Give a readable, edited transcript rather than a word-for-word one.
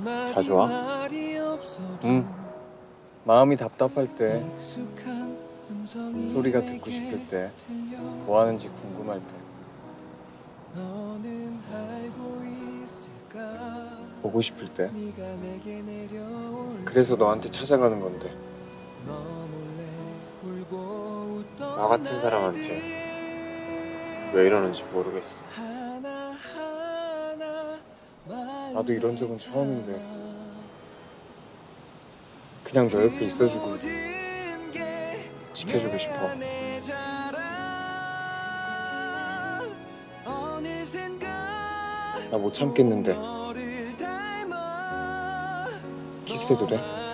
자주 와? 응. 마음이 답답할 때, 소리가 듣고 싶을 때, 뭐 하는지 궁금할 때, 보고 싶을 때. 그래서 너한테 찾아가는 건데. 나 같은 사람한테 왜 이러는지 모르겠어. 나도 이런 적은 처음인데 그냥 너 옆에 있어주고 지켜주고 싶어. 나 못 참겠는데 키스해도 돼?